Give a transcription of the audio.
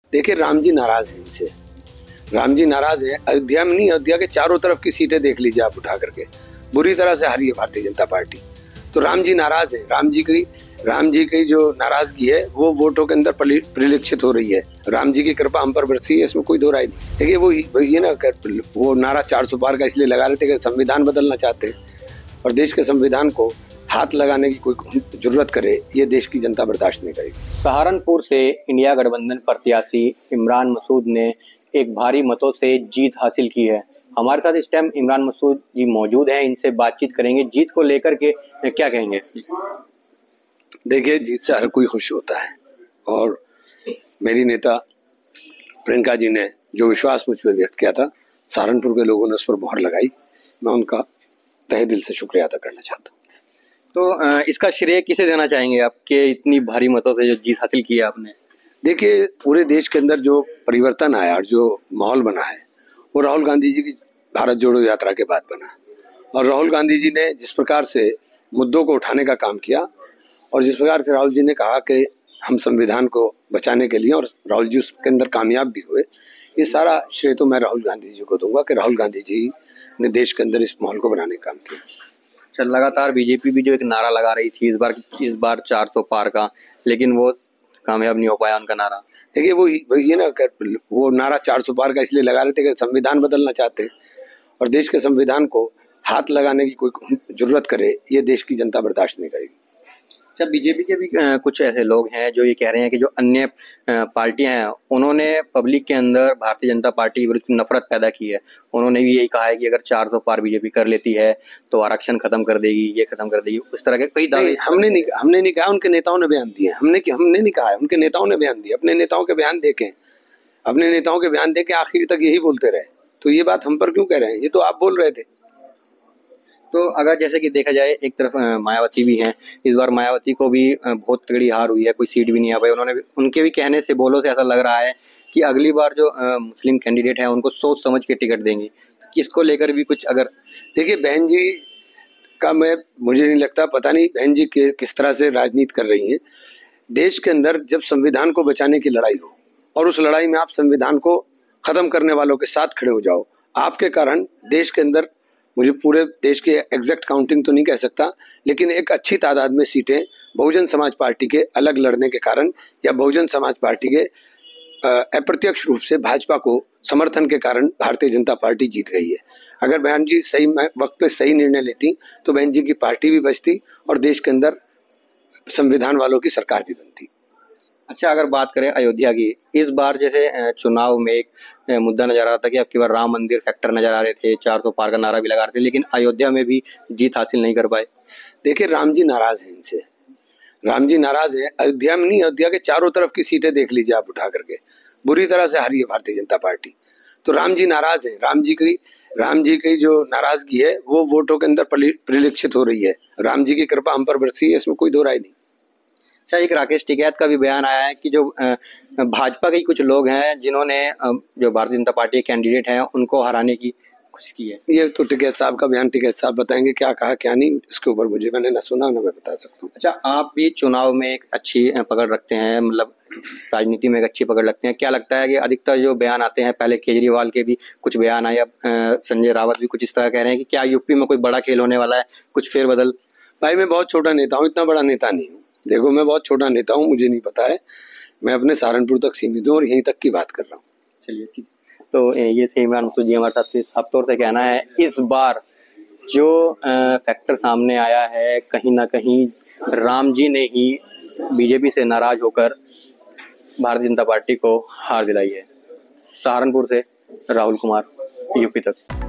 देखिए, राम जी नाराज हैं इनसे। राम जी नाराज हैं। अयोध्या में नहीं, अयोध्या के चारों तरफ की सीटें देख लीजिए आप उठा करके, बुरी तरह से हारी है भारतीय जनता पार्टी। तो राम जी नाराज हैं। राम जी की जो नाराजगी है वो वोटों के अंदर परिलक्षित हो रही है। राम जी की कृपा हम पर बरसी है, इसमें कोई दो राय नहीं। देखिए, वो ये ना, वो नारा 400 पार का इसलिए लगा रहे थे कि संविधान बदलना चाहते हैं, और देश के संविधान को हाथ लगाने की कोई जरूरत करे, ये देश की जनता बर्दाश्त नहीं करेगी। सहारनपुर से इंडिया गठबंधन प्रत्याशी इमरान मसूद ने एक भारी मतों से जीत हासिल की है। हमारे साथ इस टाइम इमरान मसूद जी मौजूद हैं, इनसे बातचीत करेंगे। जीत को लेकर के क्या कहेंगे? देखिए, जीत से हर कोई खुश होता है, और मेरी नेता प्रियंका जी ने जो विश्वास मुझ पर व्यक्त किया था, सहारनपुर के लोगों ने उस पर मोहर लगाई। मैं उनका तहे दिल से शुक्रिया अदा करना चाहता हूँ। तो इसका श्रेय किसे देना चाहेंगे आपके इतनी भारी मतों से जो जीत हासिल की है आपने? देखिए, पूरे देश के अंदर जो परिवर्तन आया और जो माहौल बना है वो राहुल गांधी जी की भारत जोड़ो यात्रा के बाद बना। और राहुल गांधी जी ने जिस प्रकार से मुद्दों को उठाने का काम किया, और जिस प्रकार से राहुल जी ने कहा कि हम संविधान को बचाने के लिए, और राहुल जी उसके अंदर कामयाब भी हुए, ये सारा श्रेय तो मैं राहुल गांधी जी को दूंगा कि राहुल गांधी जी ने देश के अंदर इस माहौल को बनाने का काम किया। लगातार बीजेपी भी जो एक नारा लगा रही थी इस बार 400 पार का, लेकिन वो कामयाब नहीं हो पाया उनका नारा। देखिए, वो ये ना, वो नारा 400 पार का इसलिए लगा रहे थे कि संविधान बदलना चाहते हैं, और देश के संविधान को हाथ लगाने की कोई जरूरत करे, ये देश की जनता बर्दाश्त नहीं करेगी। अच्छा, बीजेपी के भी कुछ ऐसे लोग हैं जो ये कह रहे हैं कि जो अन्य पार्टियां हैं उन्होंने पब्लिक के अंदर भारतीय जनता पार्टी के विरुद्ध नफरत पैदा की है। उन्होंने भी यही कहा है कि अगर 400 पार बीजेपी कर लेती है तो आरक्षण खत्म कर देगी, ये खत्म कर देगी, उस तरह के कई दावे। हमने नहीं कहा, उनके नेताओं ने बयान दिए। हमने नहीं कहा है, उनके नेताओं ने बयान दिए। अपने नेताओं के बयान देखें, अपने नेताओं के बयान देखें, आखिर तक यही बोलते रहे। तो ये बात हम पर क्यों कह रहे हैं? ये तो आप बोल रहे थे। तो अगर जैसे कि देखा जाए, एक तरफ मायावती भी हैं, इस बार मायावती को भी बहुत तगड़ी हार हुई है, कोई सीट भी नहीं आ पाई। उनके भी कहने से, बोलों से ऐसा लग रहा है कि अगली बार जो मुस्लिम कैंडिडेट है उनको सोच समझ के टिकट देंगे। इसको लेकर भी कुछ अगर देखिए, बहन जी का मुझे नहीं लगता, पता नहीं बहन जी किस तरह से राजनीति कर रही हैं। देश के अंदर जब संविधान को बचाने की लड़ाई हो, और उस लड़ाई में आप संविधान को खत्म करने वालों के साथ खड़े हो जाओ, आपके कारण देश के अंदर, मुझे पूरे देश की एग्जैक्ट काउंटिंग तो नहीं कह सकता, लेकिन एक अच्छी तादाद में सीटें बहुजन समाज पार्टी के अलग लड़ने के कारण, या बहुजन समाज पार्टी के अप्रत्यक्ष रूप से भाजपा को समर्थन के कारण भारतीय जनता पार्टी जीत गई है। अगर बहन जी सही वक्त पे सही निर्णय लेती तो बहन जी की पार्टी भी बचती, और देश के अंदर संविधान वालों की सरकार भी बनती। अच्छा, अगर बात करें अयोध्या की, इस बार जैसे चुनाव में एक मुद्दा नजर आ रहा था कि अब की बार राम मंदिर फैक्टर नजर आ रहे थे, 400 पार का नारा भी लगा रहे थे, लेकिन अयोध्या में भी जीत हासिल नहीं कर पाए। देखिए, राम जी नाराज हैं इनसे। राम जी नाराज हैं। अयोध्या में नहीं, अयोध्या के चारों तरफ की सीटें देख लीजिए आप उठा करके, बुरी तरह से हारी है भारतीय जनता पार्टी। तो राम जी नाराज हैं। राम जी की जो नाराजगी है वो वोटों के अंदर परिलक्षित हो रही है। राम जी की कृपा हम पर बरसी है, इसमें कोई दो राय नहीं। अच्छा, एक राकेश टिकैत का भी बयान आया है कि जो भाजपा के कुछ लोग हैं जिन्होंने जो भारतीय जनता पार्टी के कैंडिडेट हैं उनको हराने की कोशिश की है। ये तो टिकैत साहब का बयान, टिकैत साहब बताएंगे क्या कहा क्या नहीं, इसके ऊपर मैंने ना सुना ना मैं बता सकता हूँ। अच्छा, आप भी चुनाव में एक अच्छी पकड़ रखते हैं, मतलब राजनीति में एक अच्छी पकड़ रखते हैं, क्या लगता है कि अधिकतर जो बयान आते हैं, पहले केजरीवाल के भी कुछ बयान आए, अब संजय रावत भी कुछ इस तरह कह रहे हैं कि क्या यूपी में कोई बड़ा खेल होने वाला है, कुछ फेरबदल? भाई, मैं बहुत छोटा नेता हूँ, इतना बड़ा नेता नहीं हूँ। देखो, मैं बहुत छोटा नेता हूँ, मुझे नहीं पता है। मैं अपने सहारनपुर तक सीमित हूँ और यहीं तक की बात कर रहा हूँ। चलिए, ठीक। तो ये थे इमरान मसूद जी हमारे साथ। साफ तौर से कहना है, इस बार जो फैक्टर सामने आया है, कहीं ना कहीं राम जी ने ही बीजेपी से नाराज होकर भारतीय जनता पार्टी को हार दिलाई है। सहारनपुर से राहुल कुमार, यूपी तक।